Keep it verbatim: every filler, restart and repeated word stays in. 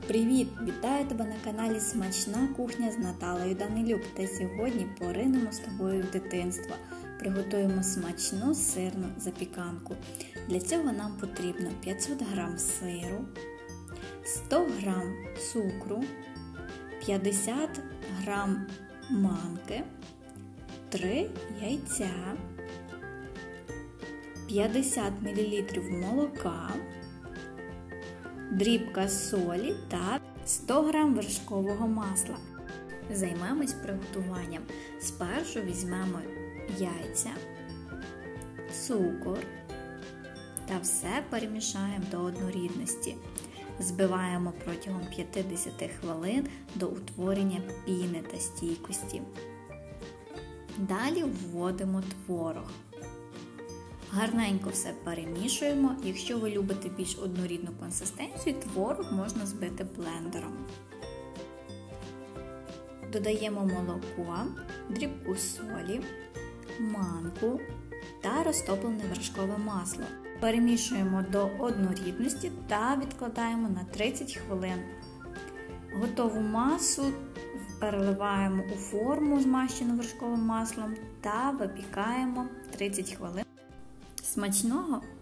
Привіт! Вітаю тебе на каналі Смачна кухня з Наталею Данилюк. Та сьогодні поринемо з тобою в дитинство. Приготуємо смачну сирну запіканку. Для цього нам потрібно п'ятсот грам сиру, сто грам цукру, п'ятдесят грам манки, три яйця, п'ятдесят мілілітрів молока, дрібка солі та сто грам вершкового масла. Займемось приготуванням. Спершу візьмемо яйця, цукор та все перемішаємо до однорідності. Збиваємо протягом п'ятдесят хвилин до утворення піни та стійкості. Далі вводимо творог. Гарненько все перемішуємо. Якщо ви любите більш однорідну консистенцію, творог можна збити блендером. Додаємо молоко, дрібку солі, манку та розтоплене вершкове масло. Перемішуємо до однорідності та відкладаємо на тридцять хвилин. Готову масу переливаємо у форму, змащену вершковим маслом, та випікаємо тридцять хвилин. Смачного!